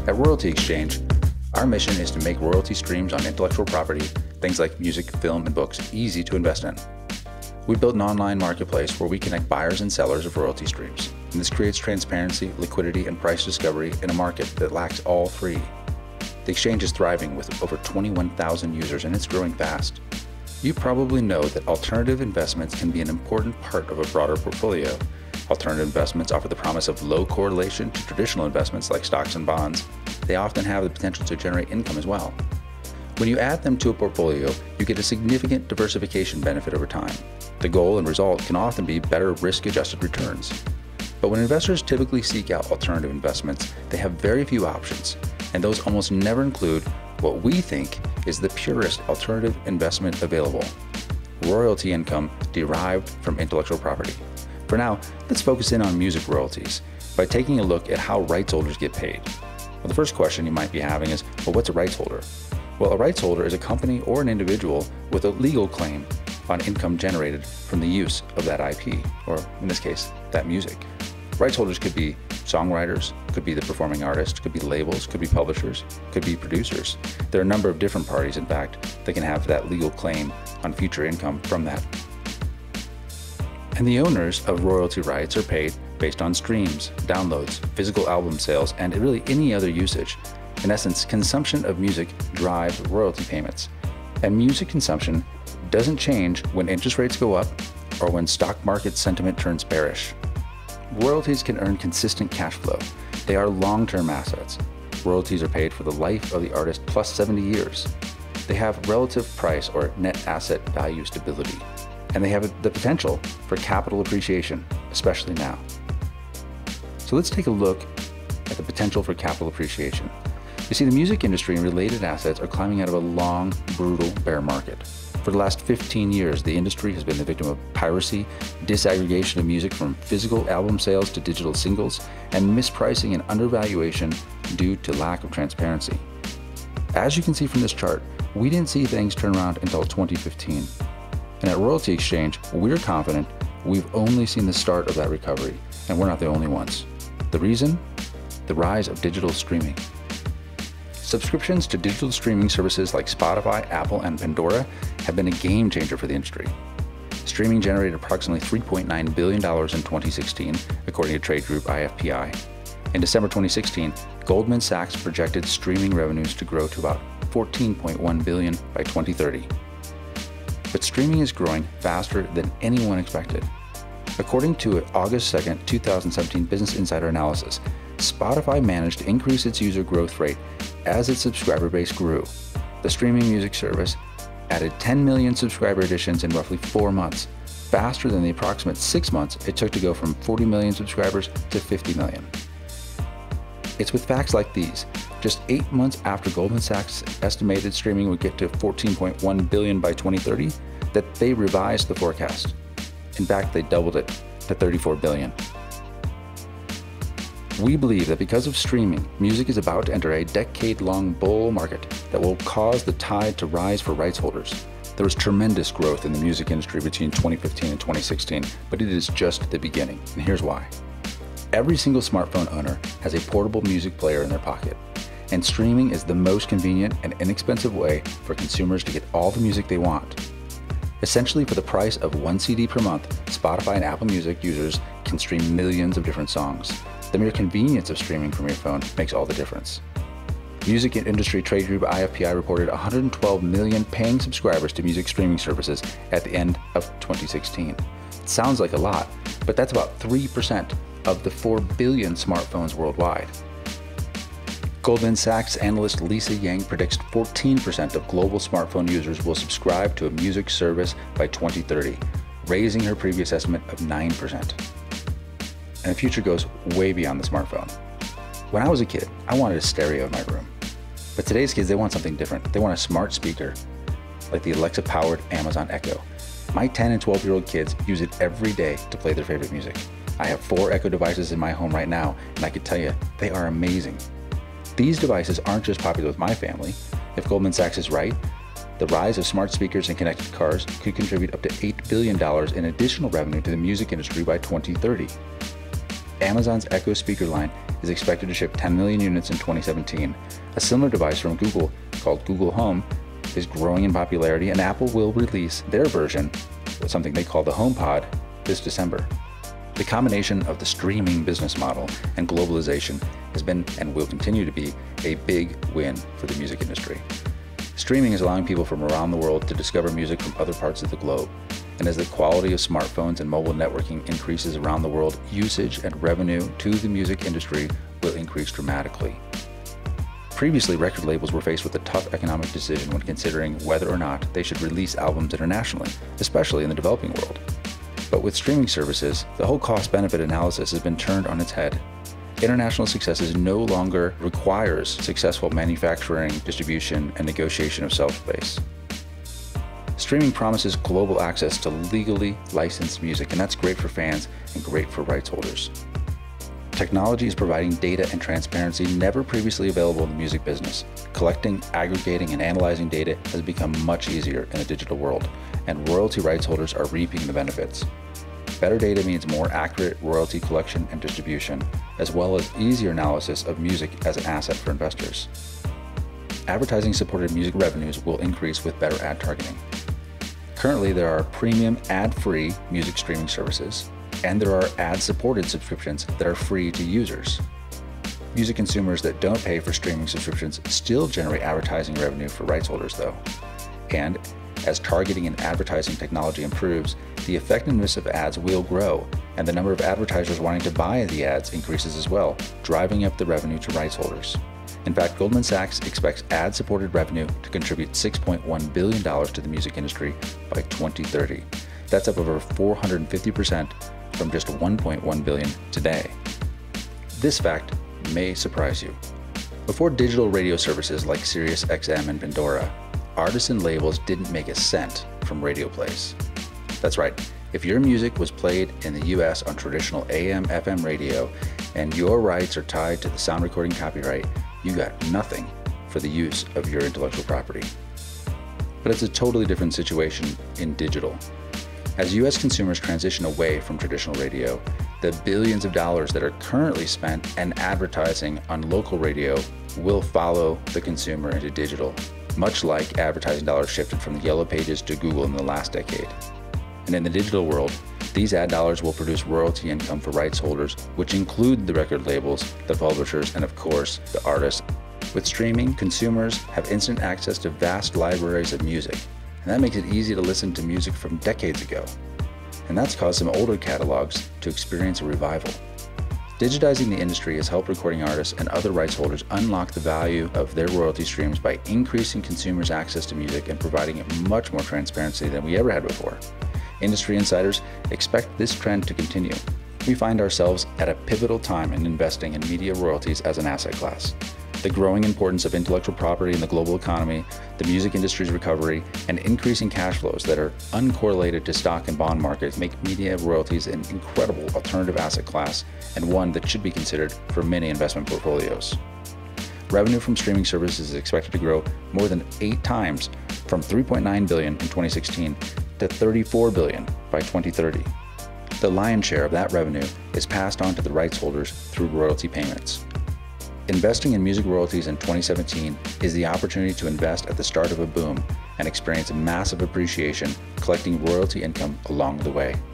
At Royalty Exchange, our mission is to make royalty streams on intellectual property, things like music, film, and books, easy to invest in. We built an online marketplace where we connect buyers and sellers of royalty streams, and this creates transparency, liquidity, and price discovery in a market that lacks all three. The exchange is thriving with over 21,000 users, and it's growing fast. You probably know that alternative investments can be an important part of a broader portfolio. Alternative investments offer the promise of low correlation to traditional investments like stocks and bonds. They often have the potential to generate income as well. When you add them to a portfolio, you get a significant diversification benefit over time. The goal and result can often be better risk-adjusted returns. But when investors typically seek out alternative investments, they have very few options, and those almost never include what we think is the purest alternative investment available: royalty income derived from intellectual property. For now, let's focus in on music royalties by taking a look at how rights holders get paid. Well, the first question you might be having is, well, what's a rights holder? Well, a rights holder is a company or an individual with a legal claim on income generated from the use of that IP, or in this case, that music. Rights holders could be songwriters, could be the performing artist, could be labels, could be publishers, could be producers. There are a number of different parties, in fact, that can have that legal claim on future income from that. And the owners of royalty rights are paid based on streams, downloads, physical album sales, and really any other usage. In essence, consumption of music drives royalty payments. And music consumption doesn't change when interest rates go up or when stock market sentiment turns bearish. Royalties can earn consistent cash flow. They are long-term assets. Royalties are paid for the life of the artist plus 70 years. They have relative price or net asset value stability, and they have the potential for capital appreciation, especially now. So let's take a look at the potential for capital appreciation. You see, the music industry and related assets are climbing out of a long, brutal bear market. For the last 15 years, the industry has been the victim of piracy, disaggregation of music from physical album sales to digital singles, and mispricing and undervaluation due to lack of transparency. As you can see from this chart, we didn't see things turn around until 2015. And at Royalty Exchange, we're confident we've only seen the start of that recovery, and we're not the only ones. The reason? The rise of digital streaming. Subscriptions to digital streaming services like Spotify, Apple, and Pandora have been a game changer for the industry. Streaming generated approximately $3.9 billion in 2016, according to trade group IFPI. In December 2016, Goldman Sachs projected streaming revenues to grow to about $14.1 billion by 2030. But streaming is growing faster than anyone expected. According to an August 2, 2017 Business Insider analysis, Spotify managed to increase its user growth rate as its subscriber base grew. The streaming music service added 10 million subscriber additions in roughly 4 months, faster than the approximate 6 months it took to go from 40 million subscribers to 50 million. It's with facts like these, just 8 months after Goldman Sachs estimated streaming would get to 14.1 billion by 2030, that they revised the forecast. In fact, they doubled it to 34 billion. We believe that because of streaming, music is about to enter a decade-long bull market that will cause the tide to rise for rights holders. There was tremendous growth in the music industry between 2015 and 2016, but it is just the beginning, and here's why. Every single smartphone owner has a portable music player in their pocket, and streaming is the most convenient and inexpensive way for consumers to get all the music they want. Essentially, for the price of 1 CD per month, Spotify and Apple Music users can stream millions of different songs. The mere convenience of streaming from your phone makes all the difference. Music industry trade group IFPI reported 112 million paying subscribers to music streaming services at the end of 2016. It sounds like a lot, but that's about 3% of the 4 billion smartphones worldwide. Goldman Sachs analyst Lisa Yang predicts 14% of global smartphone users will subscribe to a music service by 2030, raising her previous estimate of 9%. And the future goes way beyond the smartphone. When I was a kid, I wanted a stereo in my room. But today's kids, they want something different. They want a smart speaker, like the Alexa-powered Amazon Echo. My 10 and 12-year-old kids use it every day to play their favorite music. I have 4 Echo devices in my home right now, and I can tell you, they are amazing. These devices aren't just popular with my family. If Goldman Sachs is right, the rise of smart speakers and connected cars could contribute up to $8 billion in additional revenue to the music industry by 2030. Amazon's Echo speaker line is expected to ship 10 million units in 2017. A similar device from Google, called Google Home, is growing in popularity, and Apple will release their version, something they call the HomePod, this December. The combination of the streaming business model and globalization has been and will continue to be a big win for the music industry. Streaming is allowing people from around the world to discover music from other parts of the globe. And as the quality of smartphones and mobile networking increases around the world, usage and revenue to the music industry will increase dramatically. Previously, record labels were faced with a tough economic decision when considering whether or not they should release albums internationally, especially in the developing world. But with streaming services, the whole cost-benefit analysis has been turned on its head. International success no longer requires successful manufacturing, distribution, and negotiation of shelf space. Streaming promises global access to legally licensed music, and that's great for fans and great for rights holders. Technology is providing data and transparency never previously available in the music business. Collecting, aggregating, and analyzing data has become much easier in a digital world, and royalty rights holders are reaping the benefits. Better data means more accurate royalty collection and distribution, as well as easier analysis of music as an asset for investors. Advertising-supported music revenues will increase with better ad targeting. Currently, there are premium ad-free music streaming services, and there are ad-supported subscriptions that are free to users. Music consumers that don't pay for streaming subscriptions still generate advertising revenue for rights holders, though. And as targeting and advertising technology improves, the effectiveness of ads will grow, and the number of advertisers wanting to buy the ads increases as well, driving up the revenue to rights holders. In fact, Goldman Sachs expects ad-supported revenue to contribute $6.1 billion to the music industry by 2030. That's up over 450% from just $1.1 billion today. This fact may surprise you. Before digital radio services like SiriusXM and Pandora, artists and labels didn't make a cent from radio plays. That's right, if your music was played in the US on traditional AM/FM radio and your rights are tied to the sound recording copyright, you got nothing for the use of your intellectual property. But it's a totally different situation in digital. As US consumers transition away from traditional radio, the billions of dollars that are currently spent in advertising on local radio will follow the consumer into digital, much like advertising dollars shifted from the Yellow Pages to Google in the last decade. And in the digital world, these ad dollars will produce royalty income for rights holders, which include the record labels, the publishers, and of course, the artists. With streaming, consumers have instant access to vast libraries of music, and that makes it easy to listen to music from decades ago. And that's caused some older catalogs to experience a revival. Digitizing the industry has helped recording artists and other rights holders unlock the value of their royalty streams by increasing consumers' access to music and providing much more transparency than we ever had before. Industry insiders expect this trend to continue. We find ourselves at a pivotal time in investing in media royalties as an asset class. The growing importance of intellectual property in the global economy, the music industry's recovery, and increasing cash flows that are uncorrelated to stock and bond markets make media royalties an incredible alternative asset class and one that should be considered for many investment portfolios. Revenue from streaming services is expected to grow more than 8 times from $3.9 billion in 2016 to $34 billion by 2030. The lion's share of that revenue is passed on to the rights holders through royalty payments. Investing in music royalties in 2017 is the opportunity to invest at the start of a boom and experience massive appreciation, collecting royalty income along the way.